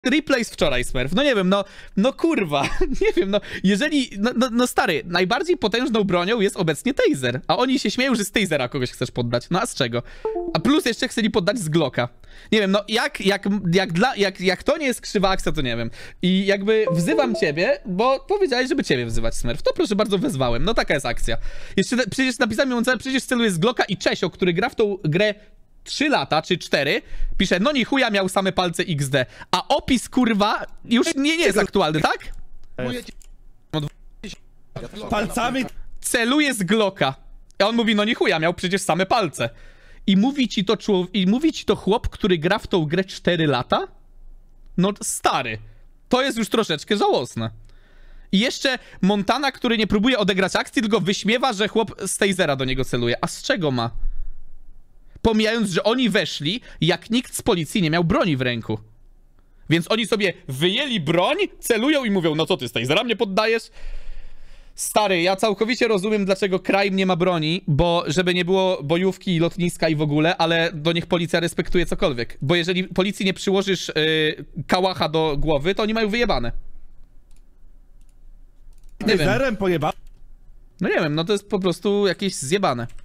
replay z wczoraj, Smurf. No nie wiem, no kurwa, nie wiem, no jeżeli, no stary, najbardziej potężną bronią jest obecnie taser, a oni się śmieją, że z tasera kogoś chcesz poddać, no a z czego? A plus jeszcze chcieli poddać z Glocka. Nie wiem, no jak to nie jest krzywa akcja, to nie wiem. I jakby wzywam ciebie, bo powiedziałeś, żeby ciebie wzywać, Smurf. To proszę bardzo, wezwałem, no taka jest akcja. Jeszcze przecież napisałem ją, przecież celuje z Glocka i Czesio, który gra w tą grę 3 lata, czy 4, pisze, no ni chuja, miał same palce XD. A opis, kurwa, już nie jest aktualny, tak? Palcami. Celuje z Glocka. A on mówi, no ni chuja, miał przecież same palce. I mówi ci to chłop, który gra w tą grę 4 lata? No stary, to jest już troszeczkę żałosne. I jeszcze Montana, który nie próbuje odegrać akcji, tylko wyśmiewa, że chłop z tasera do niego celuje. A z czego ma? Pomijając, że oni weszli, jak nikt z policji nie miał broni w ręku. Więc oni sobie wyjęli broń, celują i mówią, no co ty z tasera mnie poddajesz? Stary, ja całkowicie rozumiem, dlaczego Crime nie ma broni, bo żeby nie było bojówki, lotniska i w ogóle, ale do niech policja respektuje cokolwiek. Bo jeżeli policji nie przyłożysz kałacha do głowy, to oni mają wyjebane. Nie wiem. Pojeba. No nie wiem, no to jest po prostu jakieś zjebane.